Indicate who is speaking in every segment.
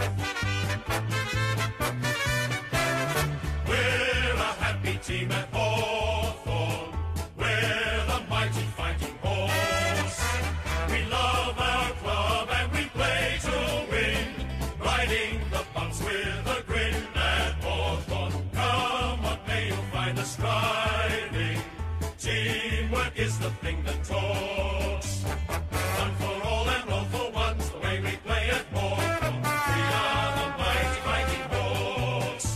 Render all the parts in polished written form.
Speaker 1: We're a happy team at Hawthorn. We're the mighty fighting horse. We love our club and we play to win. Riding the bumps with a grin at Hawthorn. Come what may, you'll find us striving. Teamwork is the thing that talks. One for all and all for once, the way we play at Hawthorn. We are the mighty fighting Hawks.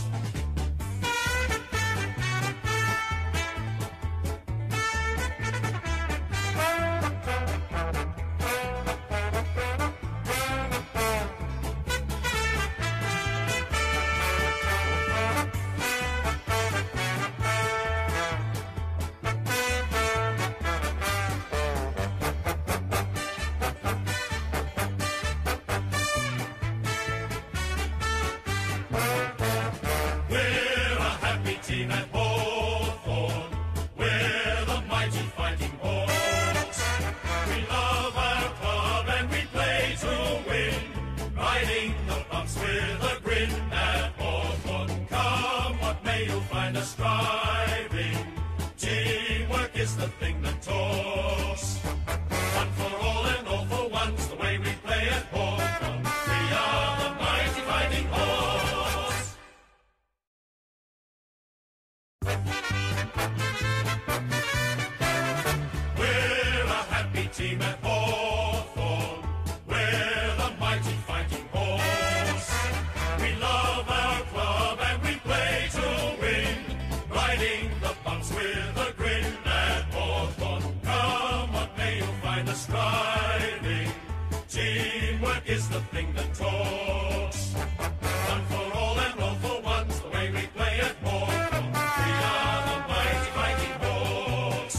Speaker 1: We're a happy team at Hawthorn. We're the mighty fighting Hawks. We love our club and we play to win. Riding the bumps with a grin at Hawthorn. Come what may, you'll find us striving. Teamwork is the thing that talks. One for all and all for once, the way we play at Hawthorn. We are the mighty fighting Hawks. We're a happy team at Hawthorn. We're the mighty fighting horse. We love our club and we play to win. Riding the bumps with a grin at Hawthorn. Come what may, you'll find us striving. Teamwork is the thing that talks. One for all and all for once, the way we play at Hawthorn. We are the mighty fighting Hawks.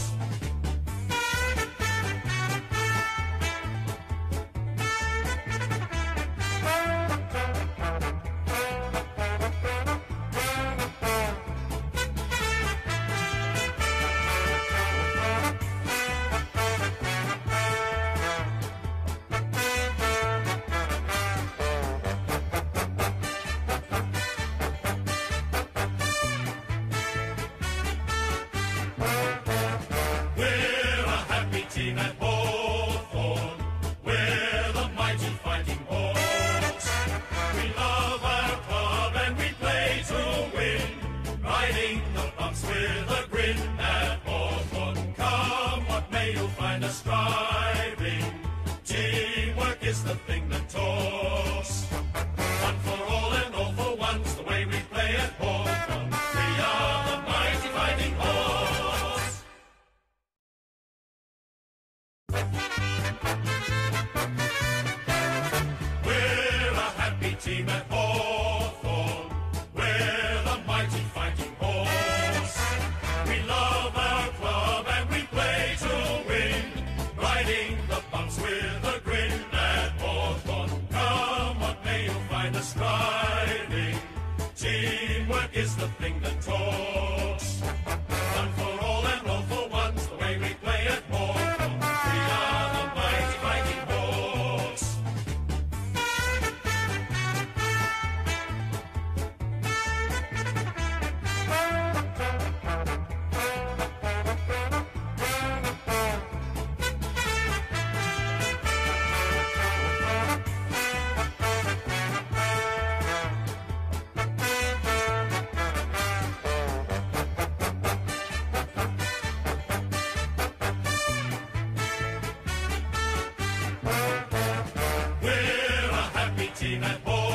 Speaker 1: We're a happy team at Hawthorn. We're the mighty fighting Hawks. We love our club and we play to win. Riding the bumps with a grin at Hawthorn. Come what may, you'll find us striving. Teamwork is the thing that talks. One for all and all for once, the way we play at Hawthorn. We are the mighty fighting Hawks. We're a happy team at Hawthorn. We're the mighty fighting horse. We love our club and we play to win. Riding the bumps with a grin at Hawthorn. Come what may, you'll find us striving. Teamwork is the thing that talks. One for all and all for once, the way we play at Hawthorn. We are the mighty fighting Hawks. We're a happy team at Hawthorn.